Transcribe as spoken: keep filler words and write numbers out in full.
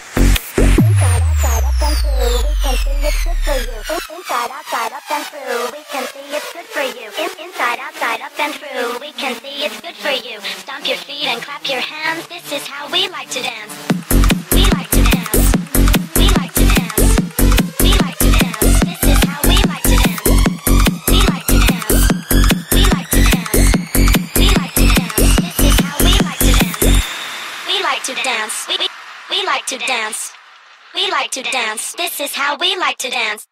Inside, outside, up and through, we can see it's good for you. In- Inside, outside, up and through, we can see it's good for you. In- Inside, outside, up and through, we can see it's good for you. Stomp your feet and clap your hands, this is how we like to dance. We like to dance. We like to dance. We like to dance, this is how we like to dance. We like to dance. We like to dance. We like to dance, this is how we like to dance. We like to dance. We, we, we like to dance. We like to dance. This is how we like to dance.